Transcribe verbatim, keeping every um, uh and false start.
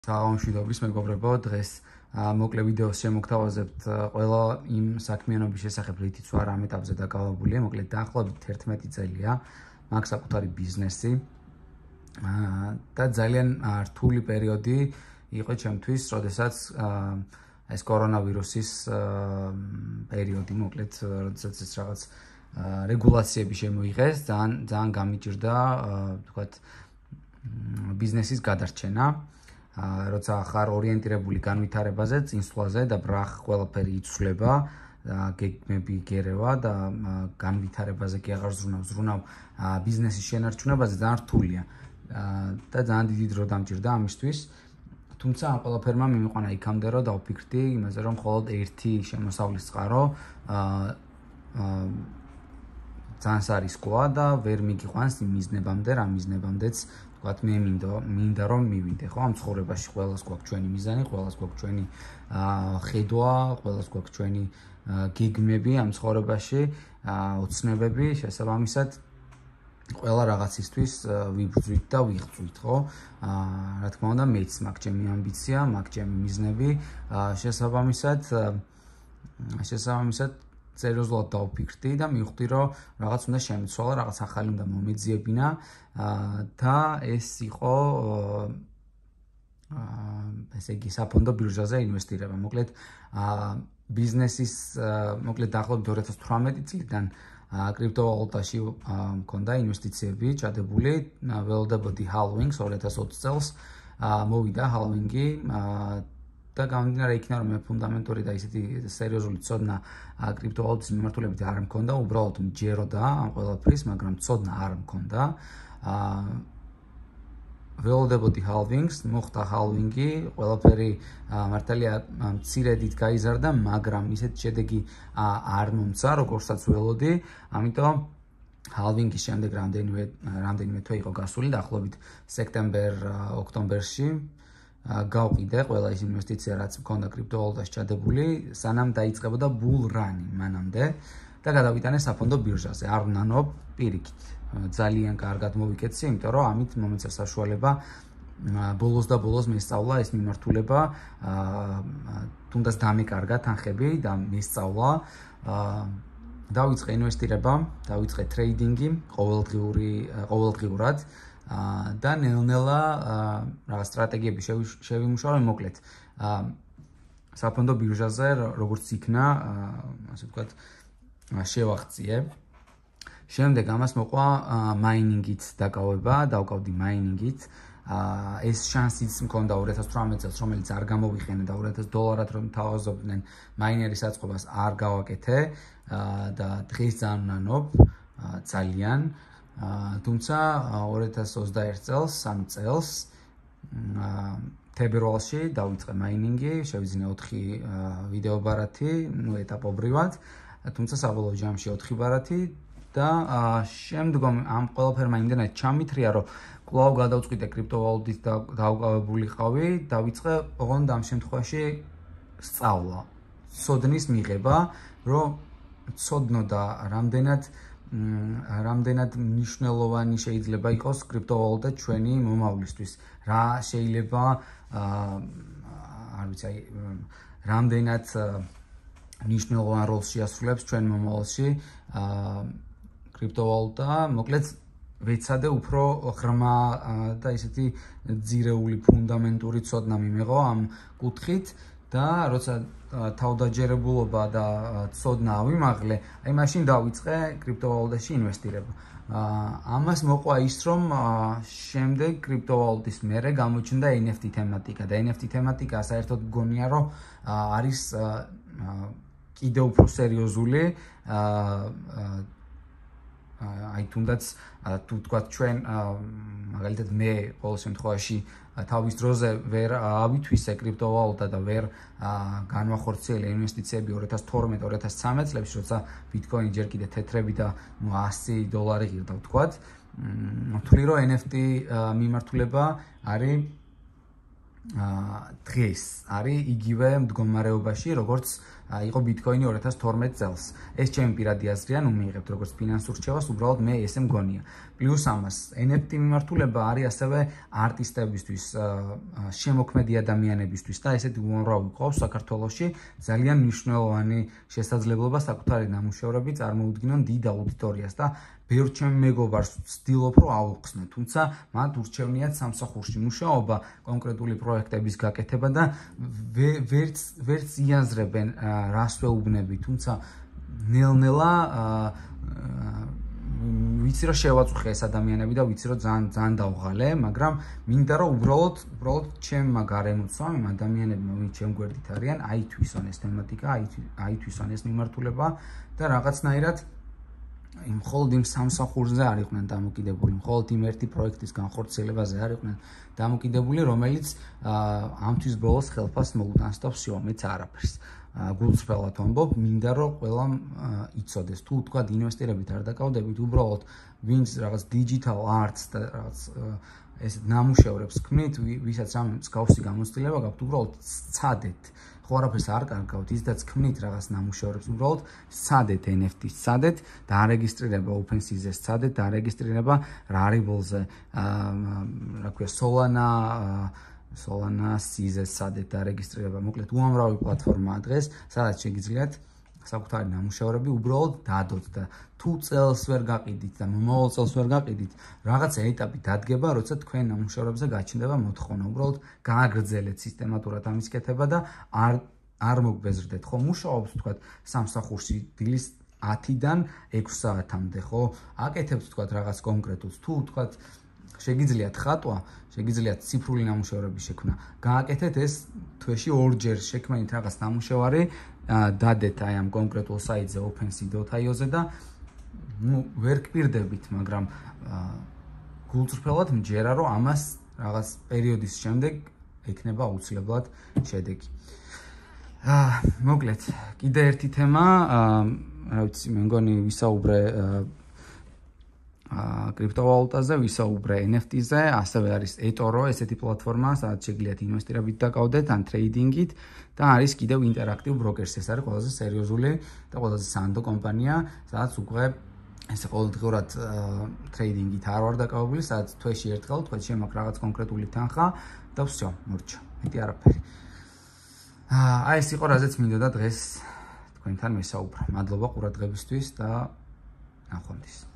Საღამოშვიდობის მეგობრებო, დღეს მოკლე ვიდეოს შემოგთავაზებთ ყველა იმ საქმიანობის შესახებ, რითიც ვარ ამ ეტაპზე დაკავებული. მოკლედ დაახლოებით ერთმეტი წელია მაქვს საკუთარი ბიზნესი და ძალიან რთული პერიოდი იყო ჩემთვის, როდესაც ეს კორონავირუსის პერიოდი, მოკლედ, როდესაც ეს რაღაც რეგულაციები შემოიღეს, ძალიან ძალიან გამიჭირდა, ვთქვათ, ბიზნესის გადარჩენა. როცა ხარ ორიენტირებული განვითარებაზე, წინსვლაზე და ბრახ ყველაფერი იცვლება, გეგმები გერევა და განვითარებაზე კი აღარ ზრუნავ, ზრუნავ ბიზნესის შენარჩუნებაზე ძალიან რთულია და ძალიან დიდი დრო დამჭირდა ამისთვის. თუმცა ამ ყველაფერმა მიმიყვანა იქამდე, რომ დავფიქრდი იმაზე, რომ მხოლოდ ერთი შემოსავლის წყარო ძალიან სარისკოა და ვერ მიგიყვანს იმ მიზნებამდე, რა მიზნებამდეც ვთქვათ, მე მინდა, მინდა რომ მივიდე, ხო, ამ ცხოვრებაში ყველას გვაქვს ჩვენი მიზანი, ყველას გვაქვს ჩვენი ხედვა, ყველას გვაქვს ჩვენი გეგმები ამ ცხოვრებაში, ოცნებები, შესაბამისად ყველა რაღაცისთვის ვიბრძვით და ვიღწვით, ხო? რა თქმა უნდა, მეც მაქვს ჩემი ამბიცია, მაქვს ჩემი მიზნები, შესაბამისად შესაბამისად სერიოზულად დავფიქრდი და მივხვდი, რომ რაღაც უნდა შემიცვალა, რაღაც ახალი უნდა მომეძიებინა და ეს იყო ესე იგი საფონდო ბირჟაზე ინვესტირება. მოკლედ ბიზნესის მოკლედ დაახლოებით ორი ათას თვრამეტი წლიდან კრიპტოვალუტაში მქონდა ინვესტიციები ჩადებული, ველოდებოდი ჰალვინგს ორი ათას ოცი წელს, მოვიდა ჰალვინგი და გამომდინარე იქიდან, რომ მე ფუნდამენტური და ისეთი სერიოზული ცოდნა კრიპტოვალუტის მიმართულებით არ მქონდა, უბრალოდ მჯეროდა ამ ყველაფრის, მაგრამ ცოდნა არ მქონდა. ველოდებოდი ჰალვინგს, მოხდა ჰალვინგი, ყველაფერი მართალია მცირედით გაიზარდა, მაგრამ ისეთი შედეგი არ მომცა, როგორცაც ველოდი, ამიტომ ჰალვინგის შემდეგ რამდენიმე რამდენიმე თვე იყო გასული, დაახლოებით სექტემბერ-ოქტომბერში გავყიდე ყველა ის ინვესტიცია, რაც მქონდა კრიპტოვალუტაში ჩადებული, სანამ დაიწყებოდა bull run-ი მანამდე და გადავიტანე საფონდო ბირჟაზე. არ ვნანობ, პირიქით, ძალიან კარგად მოვიკეცი, იმიტომ რომ ამით მომეცა საშუალება ბოლოს და ბოლოს მესწავლა ეს მიმართულება, თუნდაც დამეკარგა თანხები და მესწავლა, დავიწყე ინვესტირება, დავიწყე ტრეიდინგი ყოველდღიური ყოველდღიურად და ნელ-ნელა რაღაც სტრატეგიები შევიმუშავე, მოკლედ საფონდო ბირჟაზე როგორც იქნა, ასე ვთქვათ, შევაღწიე. შემდეგ ამას მოყვა მაინინგით დაკავება, დავკავდი მაინინგით. ეს შანსიც მქონდა ორი ათას თვრამეტ წელს, რომელიც არ გამოვიყენე და ორი ათას დოლარად რომ თავაზობდნენ მაინერის აწყობას არ გავაკეთე და დღეს ძალიან ვნანობ, ძალიან. თუმცა ორი ათას ოცდაერთი წელს, სამ წელს თებერვალში დავიწყე მაინინგი, შევიძინე ოთხი ვიდეო ბარათი, ნუ ეტაპობრივად, თუმცა საბოლოო ჯამში ოთხი ბარათი და შემდგომ ამ ყველაფერმა იმდენად ჩამithრია, რომ კვლავ გადავწყვიტე კრიპტოვალუტით დავკავებულიყავი, დავიწყე ოღონდ ამ შემთხვევაში სწავლა, ცოდნის მიღება, რომ ცოდნო და რამდენად რამდენად მნიშვნელოვანი შეიძლება იყოს კრიპტოვალუტა ჩვენი მომავლისთვის, რა შეიძლება არ ვიცი, აი რამდენად მნიშვნელოვან როლს შეასრულებს ჩვენ მომავალში კრიპტოვალუტა, მოკლედ ვეცადე უფრო ღრმა და ისეთი ძირეული ფუნდამენტური ცოდნა მიმეღო ამ კუთხით და როცა თავდაჯერებულობა და ცოდნა ავიმაღლე, აი მაშინ დავიწყე კრიპტოვალუტაში ინვესტირება. ამას მოყვა ის, რომ შემდეგ კრიპტოვალუტის მერე გამოჩნდა ენ ეფ ტი თემატიკა და ენ ეფ ტი თემატიკა საერთოდ მგონია, რომ არის კიდევ უფრო სერიოზული, აი თუნდაც თუ თქვათ ჩვენ მაგალითად მე ყოველ შემთხვევაში თავის დროზე ვერ ავითვისე კრიპტოვალუტა და ვერ განვახორციელე ინვესტიციები ორი ათას თორმეტ ორი ათას ცხრამეტ წლებში, როცა ბიტკოინი ჯერ კიდე თეთრები და ასი დოლარი ღირდა, ვთქვათ, ვთვლი რომ ენ ეფ ტი მიმართულება არის დღეს არის იგივე მდგომარეობაში, როგორც იყო ბიტკოინი ორი ათას თორმეტ წელს. ეს ჩემი პირადი აზრია, ნუ მიიღებთ როგორც ფინანსურ რჩევას, უბრალოდ მე ესე მგონია. პლუს ამას, ენ ეფ ტი მიმართულება არის ასევე არტისტებისთვის, შემოქმედი ადამიანებისთვის და ესეთი უამრავი ყავს საქართველოში ძალიან მნიშვნელოვანი შესაძლებლობა საკუთარი ნამუშევრები წარმოუდგინონ დიდ აუდიტორიას და ბევრ ჩემ მეგობარს ვცდილობ რომ ავუხსნე, თუმცა მათ ურჩევნიათ სამსახურში მუშაობა, კონკრეტული პროექტების გაკეთება და ვერც ვერც იაზრებენ რას ვეუბნები, თუმცა ნელ-ნელა ვიცი რომ შევაწუხე ეს ადამიანები და ვიცი რომ ძალიან ძალიან დავღალე, მაგრამ მინდა რომ უბრალოდ უბრალოდ ჩემმა გარემოცვამ იმ ადამიანებმა, ვინც ჩემ გვერდით არიან, აითვისონ ეს თემატიკა, აითვისონ ეს მიმართულება და რაღაცნაირად იმ მხოლოდ იმ სამსახურზე არ იყვნენ დამოკიდებული, მხოლოდ იმ ერთი პროექტის განხორციელებაზე არ იყვნენ დამოკიდებული, რომელიც ამთვის ბოლოს ხელფას მოუტანს და всё, მეც არაფერს. გულწრფელად ვამბობ, მინდა რომ ყველამ იცოდეს, თუ თქვა ინვესტირებით არ დაკავდებით, უბრალოდ ვინც რაღაც digital arts და რაღაც ეს ნამუშევრებს ქმნით, ვისაც რამე მსგავსი გამოცდილება გაქვთ, უბრალოდ სცადეთ. ხო არაფერს არ კარგავთ, ისედაც ქმნით რაღაც ნამუშევრებს, უბრალოდ სცადეთ ენ ეფ ტი-ს, სცადეთ დაარეგისტრირება OpenSea-ზე, სცადეთ დაარეგისტრირება Rarible-ზე, რა ქვია, Solana Solana C-ზე სცადეთ დაარეგისტრირება. მოკლედ უამრავი პლატფორმაა დღეს, სადაც შეგიძლიათ საკუთარი ნამუშევრები უბრალოდ დადოთ და თუ წელს ვერ გაყიდით და მომავალ წელს ვერ გაყიდით, რაღაცა ეტაპი დადგება, როცა თქვენ ნამუშევრებზე გაჩნდება მოთხოვნა. უბრალოდ გააგრძელეთ სისტემატურად ამის კეთება და არ არ მოგბეზრდეთ. ხო, მუშაობთ თქვა სამსახურში დილის ათიდან ექვს საათამდე, ხო? აკეთებთ თქვა რაღაც კონკრეტულს. თუ თქვა შეგიძლიათ ხატვა, შეგიძლიათ ციფრული ნამუშევრების შექმნა. გააკეთეთ ეს თვეში ორჯერ, შექმნით რაღაც ნამუშევარი, დადეთ აი ამ კონკრეტულ საიტზე OpenSea dot i o-ზე და ნუ ვერ გპირდებით, მაგრამ გულწრფელად მჯერა რომ ამას რაღაც პერიოდის შემდეგ ექნება აუცილებლად შედეგი. აა, მოკლედ, კიდე ერთი თემა, რა ვიცი, მე მგონი ვისაუბრე კრიპტოვალუტაზე, ვისაუბრე ენ ეფ ტი-ზე, ასევე არის eToro, ესეთი პლატფორმა, სადაც შეგიძლიათ ინვესტირებით დაკავდეთ ან ტრეიდინგით და არის კიდევ Interactive Brokers, ეს არის ყველაზე სერიოზული და ყველაზე სანდო კომპანია, სადაც უკვე ესე ყოველდღიურად ტრეიდინგით არ ვარ დაკავებული, სადაც თვეში ერთხელ თქვენ შემაქვს რაღაც კონკრეტული თანხა და всё, მორჩა, მეტი არაფერი. აი ეს იყო რაზეც მინდოდა დღეს თქვენთან მესაუბრა. მადლობა ყურადღებისთვის და ნახვამდის.